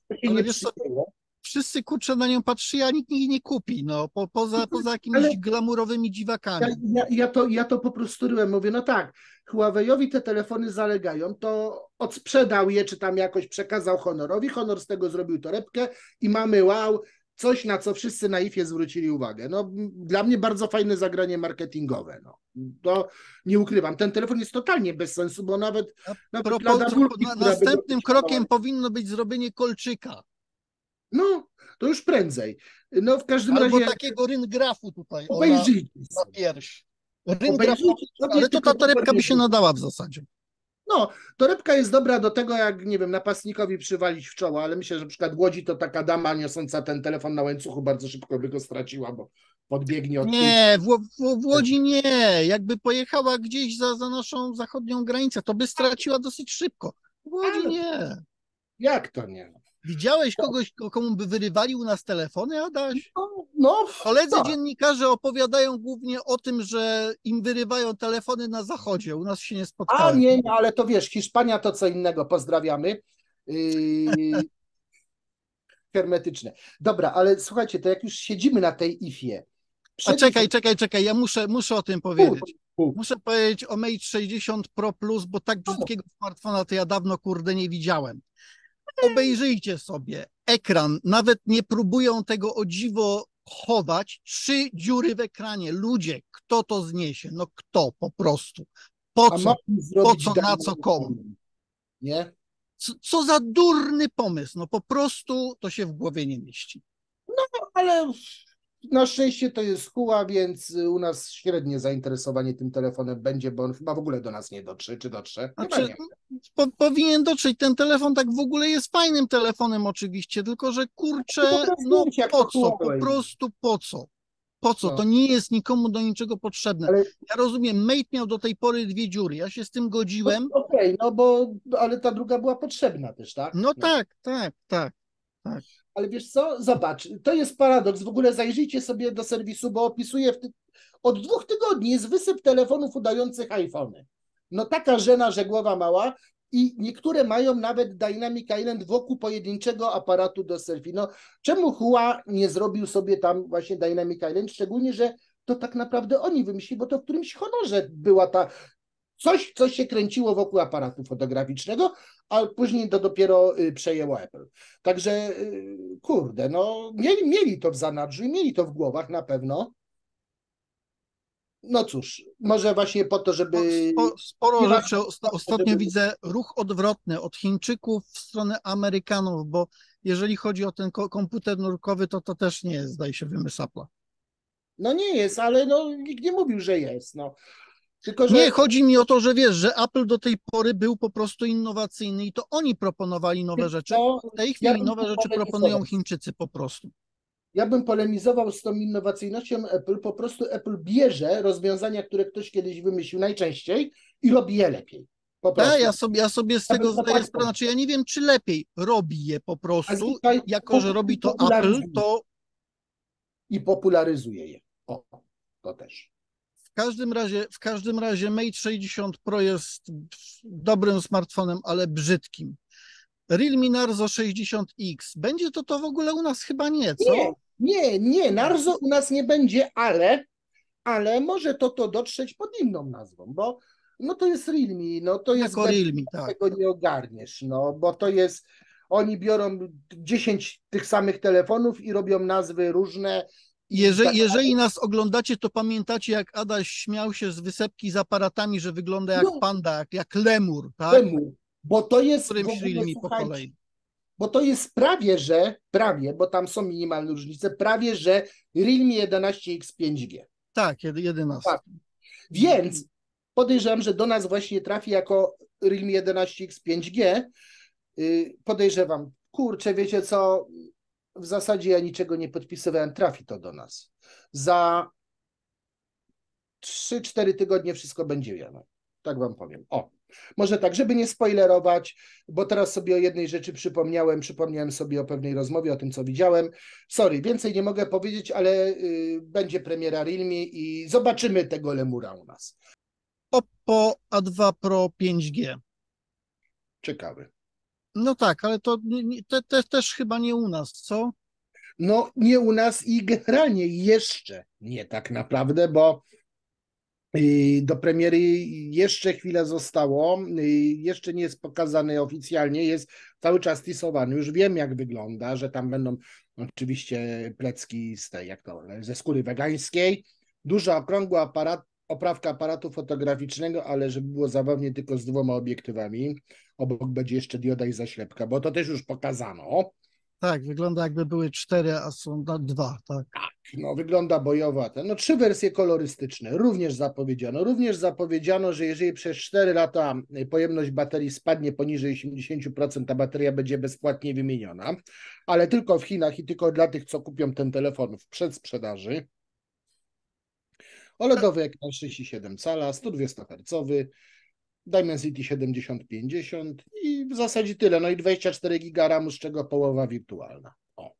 wszyscy kurczę na nią patrzy, a nikt jej nie kupi, no, poza jakimiś glamurowymi dziwakami. Ja to po prostu ryłem, mówię, no tak, Huawei'owi te telefony zalegają, to odsprzedał je, czy tam jakoś przekazał Honorowi, Honor z tego zrobił torebkę i mamy wow, coś, na co wszyscy na IFie zwrócili uwagę. No, dla mnie bardzo fajne zagranie marketingowe. No. To nie ukrywam. Ten telefon jest totalnie bez sensu, bo nawet następnym krokiem powinno być zrobienie kolczyka. No, to już prędzej. No, w każdym razie... Albo takiego ryngrafu tutaj obejrzyjcie na pierś. Ring Obejrzyjcie grafowy, sobie, ale to tylko ta torebka by się dokładnie. nadała w zasadzie. No, torebka jest dobra do tego, jak, nie wiem, napastnikowi przywalić w czoło, ale myślę, że na przykład w Łodzi to taka dama niosąca ten telefon na łańcuchu bardzo szybko by go straciła, bo podbiegnie od tyłu. Nie, w Łodzi nie. Jakby pojechała gdzieś za naszą zachodnią granicę, to by straciła dosyć szybko. W Łodzi Ale nie. jak to nie? Widziałeś kogoś, komu by wyrywali u nas telefony, Adaś? No, Koledzy tak. dziennikarze opowiadają głównie o tym, że im wyrywają telefony na zachodzie. U nas się nie A spotkałem. nie, ale to wiesz, Hiszpania to co innego, pozdrawiamy. Yy, hermetyczne. Dobra, ale słuchajcie, to jak już siedzimy na tej IFie, A przed IFą, czekaj, ja muszę o tym pu, powiedzieć. pu, Muszę powiedzieć o Mate 60 Pro Plus, bo tak brzydkiego smartfona to ja dawno kurde nie widziałem. Obejrzyjcie sobie ekran, nawet nie próbują tego o dziwo chować. 3 dziury w ekranie. Ludzie, kto to zniesie? No kto po prostu? Po a co? mogli Po zrobić co, na co, komu? nie? Co za durny pomysł. No po prostu to się w głowie nie mieści. Ale na szczęście to jest Huawei, więc u nas średnie zainteresowanie tym telefonem będzie, bo on chyba w ogóle do nas nie dotrze. Czy dotrze? Chyba Znaczy, nie. powinien dotrzeć. Ten telefon tak w ogóle jest fajnym telefonem oczywiście, tylko że Tylko kurczę, teraz no wiem, jak po to co? Po Huawei. prostu po co? Po co? No, To nie jest nikomu do niczego potrzebne. ale Ja rozumiem, Mate miał do tej pory 2 dziury. Ja się z tym no, godziłem. okej, no bo, ale ta druga była potrzebna też, tak? No No. tak. Ale wiesz co? Zobacz, to jest paradoks. W ogóle zajrzyjcie sobie do serwisu, bo opisuje od 2 tygodni jest wysyp telefonów udających iPhony. No taka żena, że głowa mała i niektóre mają nawet Dynamic Island wokół pojedynczego aparatu do selfie. No czemu Hua nie zrobił sobie tam właśnie Dynamic Island? Szczególnie, że to tak naprawdę oni wymyślili, bo to w którymś honorze była ta coś, co się kręciło wokół aparatu fotograficznego, a później to dopiero przejęło Apple. Także kurde, no mieli to w zanadrzu i mieli to w głowach na pewno. No cóż, może właśnie po to, żeby Sporo nieważne, rzeczy. Ostatnio żeby widzę ruch odwrotny od Chińczyków w stronę Amerykanów, bo jeżeli chodzi o ten komputer nurkowy, to też nie jest, zdaje się, wymysł Apple'a. no nie jest, ale no nikt nie mówił, że jest. No. Tylko, Nie, że chodzi mi o to, że wiesz, że Apple do tej pory był po prostu innowacyjny i to oni proponowali nowe rzeczy. no, W tej ja chwili bym nowe rzeczy polemizował. proponują Chińczycy po prostu. Ja bym polemizował z tą innowacyjnością Apple. Po prostu Apple bierze rozwiązania, które ktoś kiedyś wymyślił najczęściej i robi je lepiej. Po Tak, prostu. ja sobie z Ja bym tego to zdaję tak sprawę, powiedział. znaczy ja nie wiem, czy lepiej robi je po A prostu, zwyczaj jako że robi to Apple, popularyzuje to i popularyzuje je. O, to też. w każdym razie Mate 60 Pro jest dobrym smartfonem, ale brzydkim. Realme Narzo 60X. Będzie to w ogóle u nas chyba nie, Nie, co? nie, Narzo u nas nie będzie, ale może to dotrzeć pod inną nazwą, bo no to jest Realme, no to jest Jako Realme, tak. tego nie ogarniesz, no bo to jest, oni biorą 10 tych samych telefonów i robią nazwy różne i tak Jeżeli nas oglądacie, to pamiętacie, jak Adaś śmiał się z wysepki z aparatami, że wygląda jak no, panda, jak lemur, tak? temu, bo to W jest w którymś ogóle, Realme po słuchajcie, kolei. bo to jest prawie, bo tam są minimalne różnice, prawie, że Realme 11X 5G. Tak, 11. Tak. Więc podejrzewam, że do nas właśnie trafi jako Realme 11X 5G. Podejrzewam, kurczę, wiecie co, w zasadzie ja niczego nie podpisywałem, trafi to do nas. Za 3-4 tygodnie wszystko będzie wiadomo. Tak wam powiem. O, może tak, żeby nie spoilerować, bo teraz sobie o jednej rzeczy przypomniałem sobie o pewnej rozmowie, o tym, co widziałem. Sorry, więcej nie mogę powiedzieć, ale będzie premiera Realme i zobaczymy tego lemura u nas. Oppo A2 Pro 5G. Ciekawy. No tak, ale to też chyba nie u nas, co? No nie u nas i generalnie jeszcze nie tak naprawdę, bo do premiery jeszcze chwilę zostało, jeszcze nie jest pokazany oficjalnie, jest cały czas teasowany. Już wiem, jak wygląda, że tam będą oczywiście plecki z tej, jak to, ze skóry wegańskiej, duża, okrągła oprawka aparatu fotograficznego, ale żeby było zabawnie, tylko z 2 obiektywami. Obok będzie jeszcze dioda i zaślepka, bo to też już pokazano. Tak, wygląda jakby były 4, a są 2, tak. No, wygląda bojowa. No, 3 wersje kolorystyczne również zapowiedziano. Również zapowiedziano, że jeżeli przez 4 lata pojemność baterii spadnie poniżej 80%, ta bateria będzie bezpłatnie wymieniona, ale tylko w Chinach i tylko dla tych, co kupią ten telefon w przedsprzedaży. OLEDowy ekran 6,7 cala, 120 Hz, Dimensity 7050 i w zasadzie tyle. No i 24 GB RAM, z czego połowa wirtualna. O.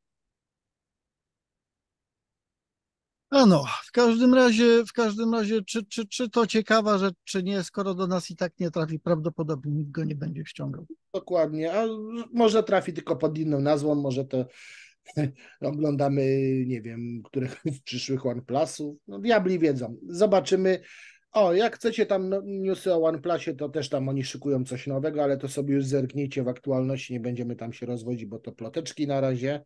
A no, w każdym razie, czy to ciekawa rzecz, czy nie, skoro do nas i tak nie trafi, prawdopodobnie nikt go nie będzie ściągał. Dokładnie, a może trafi tylko pod inną nazwą, może to oglądamy, nie wiem, których z przyszłych OnePlusów. No, diabli wiedzą. Zobaczymy. O, jak chcecie tam newsy o OnePlusie, to też tam oni szykują coś nowego, ale to sobie już zerknijcie w aktualności, nie będziemy tam się rozwodzić, bo to ploteczki na razie.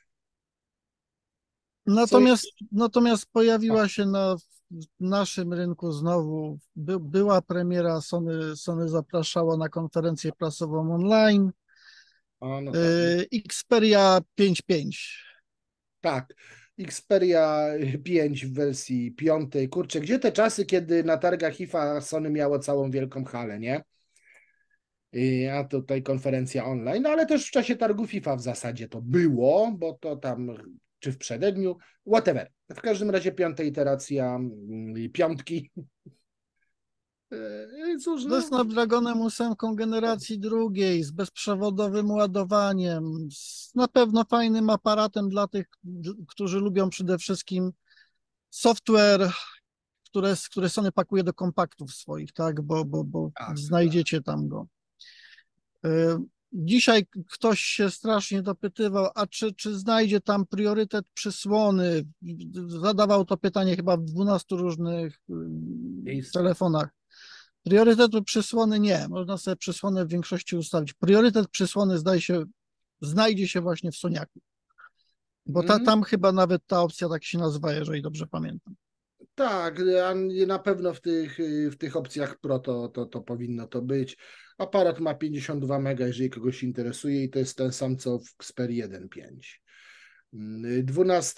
Natomiast pojawiła się na naszym rynku znowu, była premiera, Sony zapraszała na konferencję prasową online, O, no tak. Xperia 5.5. Tak, Xperia 5 w wersji 5. Kurczę, gdzie te czasy, kiedy na targach IFA Sony miało całą wielką halę, nie? A tutaj konferencja online, no ale też w czasie targów FIFA w zasadzie to było, bo to tam, czy w przededniu, whatever. W każdym razie 5. iteracja piątki. Cóż, Ze no, Snapdragonem 8 generacji drugiej, z bezprzewodowym ładowaniem, z na pewno fajnym aparatem dla tych, którzy lubią przede wszystkim software, które Sony pakuje do kompaktów swoich, tak, bo tak, znajdziecie tam go. Dzisiaj ktoś się strasznie dopytywał, a czy znajdzie tam priorytet przysłony? Zadawał to pytanie chyba w 12 różnych telefonach. Priorytetu przysłony nie, można sobie przysłonę w większości ustawić. Priorytet przysłony znajdzie się właśnie w Soniaku, bo tam chyba nawet ta opcja tak się nazywa, jeżeli dobrze pamiętam. Tak, a na pewno w tych opcjach Pro to powinno to być. Aparat ma 52 mega, jeżeli kogoś interesuje, i to jest ten sam co w Xperia 1.5. 12,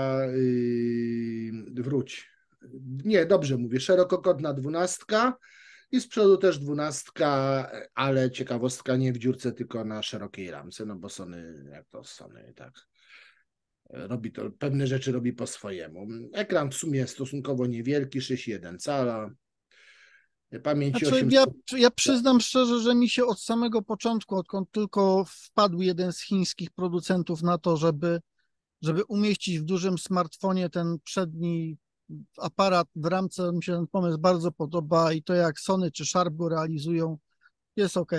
wróć. Nie, dobrze mówię, szerokokątna 12 i z przodu też 12, ale ciekawostka, nie w dziurce, tylko na szerokiej ramce, no bo Sony, jak to Sony, tak. Robi to, pewne rzeczy robi po swojemu. Ekran w sumie stosunkowo niewielki, 6,1 cala. Pamięci Znaczy, 8. ja przyznam szczerze, że mi się od samego początku, odkąd tylko wpadł jeden z chińskich producentów na to, żeby umieścić w dużym smartfonie ten przedni aparat w ramce, mi się ten pomysł bardzo podoba i to jak Sony czy Sharp go realizują, jest ok.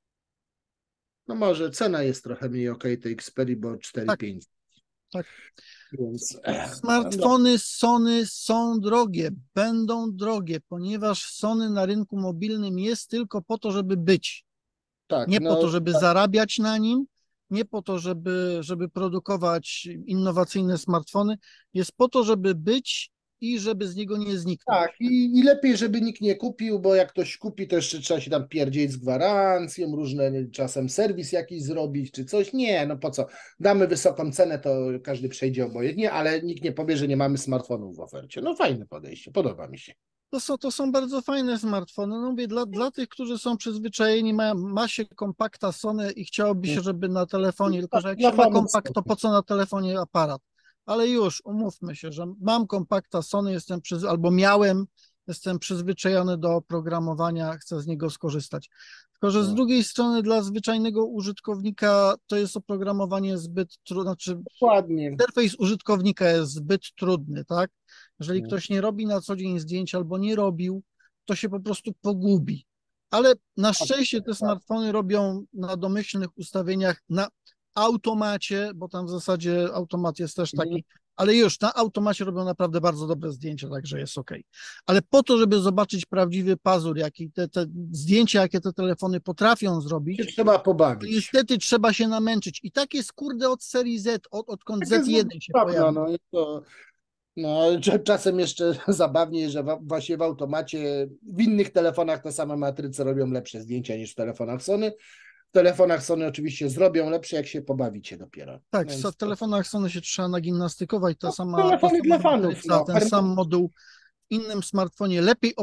No może cena jest trochę mniej tej Xperia, bo 4,5. Tak. Więc, Smartfony Sony są drogie, będą drogie, ponieważ Sony na rynku mobilnym jest tylko po to, żeby być. tak, Nie po no, to, żeby zarabiać na nim, nie po to, żeby produkować innowacyjne smartfony, jest po to, żeby być i żeby z niego nie zniknąć. tak, i lepiej, żeby nikt nie kupił, bo jak ktoś kupi, to jeszcze trzeba się tam pierdzieć z gwarancją, różne czasem serwis jakiś zrobić, czy coś. Nie, no po co? Damy wysoką cenę, to każdy przejdzie obojętnie, ale nikt nie powie, że nie mamy smartfonów w ofercie. No fajne podejście, podoba mi się. To są bardzo fajne smartfony. No mówię, dla tych, którzy są przyzwyczajeni, ma się kompakta Sony i chciałoby się, żeby na telefonie, tylko że jak się ma kompakt, to po co na telefonie aparat? Ale już, umówmy się, że mam kompakta Sony, albo miałem, jestem przyzwyczajony do oprogramowania, chcę z niego skorzystać. Tylko że z drugiej strony dla zwyczajnego użytkownika to jest oprogramowanie zbyt trudne, znaczy Dokładnie. interfejs użytkownika jest zbyt trudny, tak? Jeżeli ktoś nie robi na co dzień zdjęć albo nie robił, to się po prostu pogubi. Ale na szczęście te smartfony robią na domyślnych ustawieniach na automacie, bo tam w zasadzie automat jest też taki, ale już na automacie robią naprawdę bardzo dobre zdjęcia, także jest ok. Ale po to, żeby zobaczyć prawdziwy pazur, jaki te zdjęcia, jakie te telefony potrafią zrobić, Się trzeba pobawić. niestety trzeba się namęczyć. I tak jest, kurde, od serii Z, odkąd Tak Z1 się prawda, pojawił. no, no, czasem jeszcze zabawniej, że właśnie w automacie w innych telefonach te same matryce robią lepsze zdjęcia niż w telefonach Sony. W telefonach Sony oczywiście zrobią lepsze, jak się pobawicie dopiero. Tak, Więc w telefonach Sony się trzeba nagimnastykować, ta telefony sama dla fanów, matryca, no. ten sam moduł w innym smartfonie, lepiej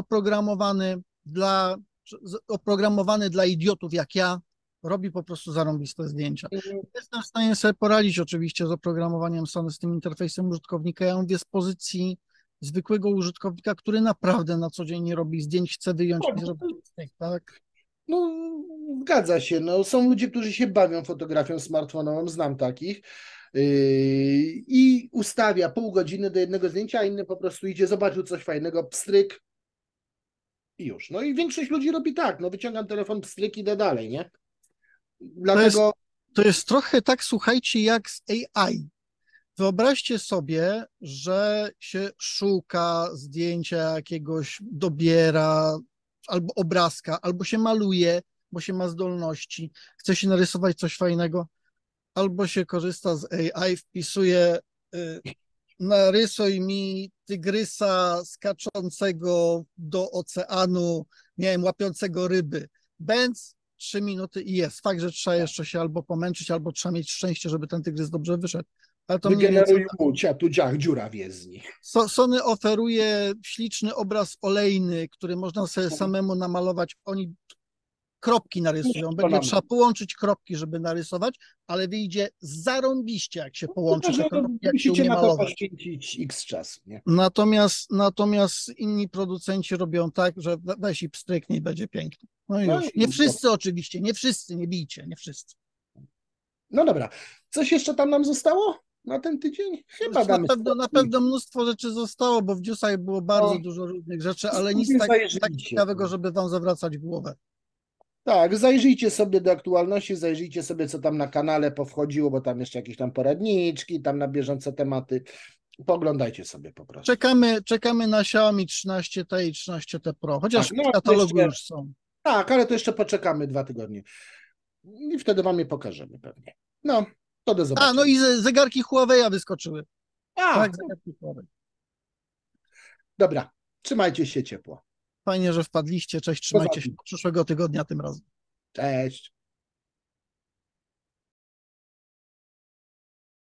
oprogramowany dla idiotów jak ja, robi po prostu zarąbiste zdjęcia. Jestem w stanie sobie poradzić oczywiście z oprogramowaniem Sony, z tym interfejsem użytkownika. Ja mówię z pozycji zwykłego użytkownika, który naprawdę na co dzień nie robi zdjęć, chce wyjąć i zrobić tak? No, zgadza się. No, są ludzie, którzy się bawią fotografią smartfonową, znam takich. I ustawia pół godziny do jednego zdjęcia, a inny po prostu idzie, zobaczył coś fajnego, pstryk i już. No i większość ludzi robi tak, no wyciągam telefon, pstryk, idę dalej, nie? Dlatego... To jest trochę tak, słuchajcie, jak z AI. Wyobraźcie sobie, że się szuka zdjęcia jakiegoś, dobiera albo obrazka, albo się maluje, bo się ma zdolności, chce się narysować coś fajnego, albo się korzysta z AI, wpisuje narysuj mi tygrysa skaczącego do oceanu, miałem łapiącego ryby. Bęc 3 minuty i jest. Fakt, że trzeba jeszcze się albo pomęczyć, albo trzeba mieć szczęście, żeby ten tygrys dobrze wyszedł. Ale to mniej więcej... Wygeneruj łódź, a tu dziura w jezdni. Sony oferuje śliczny obraz olejny, który można sobie samemu namalować. Oni kropki narysują. Będzie trzeba połączyć kropki, żeby narysować, ale wyjdzie zarąbiście, jak się połączy te kropki, jak się Musicie umie na to malować. poświęcić x czasu, nie? Natomiast inni producenci robią tak, że weź i pstryknij, będzie pięknie. No i No, już. Nie wszyscy oczywiście, nie wszyscy, nie bijcie, nie wszyscy. no dobra. Coś jeszcze tam nam zostało na ten tydzień? Chyba Na damy na pewno mnóstwo rzeczy zostało, bo w Newsach było bardzo dużo różnych rzeczy, ale nic tak ciekawego, żeby wam zawracać głowę. Tak, zajrzyjcie sobie do aktualności, zajrzyjcie sobie, co tam na kanale powchodziło, bo tam jeszcze jakieś tam poradniczki, tam na bieżące tematy. Poglądajcie sobie po prostu. Czekamy na Xiaomi 13T i 13T Pro, chociaż Tak, no, w katalogu jeszcze, już są. tak, ale to jeszcze poczekamy 2 tygodnie. I wtedy wam je pokażemy pewnie. No, to do zobaczenia. No i zegarki Huawei'a wyskoczyły. Tak, zegarki Huawei. Dobra, trzymajcie się ciepło. Fajnie, że wpadliście. Cześć, trzymajcie się. Przyszłego tygodnia tym razem. Cześć.